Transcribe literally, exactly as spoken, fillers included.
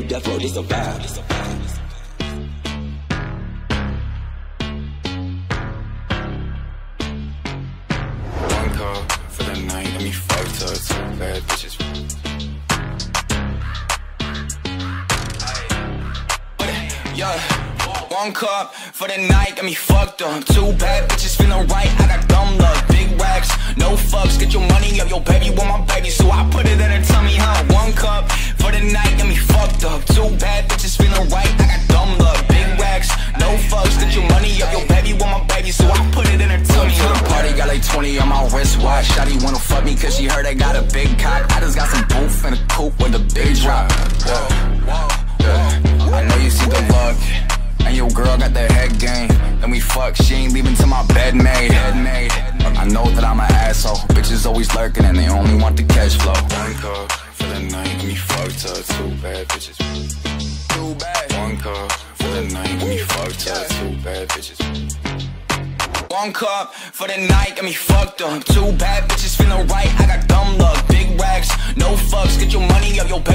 row, death row, this a vibe. One call for the night, and me fucked up, two bad bitches. Yeah, one cup for the night, got me fucked up. Two bad bitches feeling right, I got dumb luck. Big racks, no fucks, get your money up. Your baby want my baby, so I put it in her tummy, huh? One cup for the night, got me fucked up. Two bad bitches feeling right, I got dumb luck. Big racks, no fucks, get your money up. Your baby want my baby, so I put it in her tummy, huh? To the party, got like twenty on my wristwatch. Shawty wanna fuck me cause she heard I got a big cock. I just got some booth in a coupe with a big drop. Yeah, yeah. I know you see the look, and your girl got the head game. Then we fuck, she ain't leaving till my bed made. I know that I'm an asshole. Bitches always lurking and they only want the cash flow. One call for the night, me fucked up. Two bad bitches. Two bad. One call for the night, me fucked up. Two bad bitches. One cup for the night, got me fucked up. Two bad bitches feeling right, I got dumb luck. Big racks, no fucks, get your money up. Your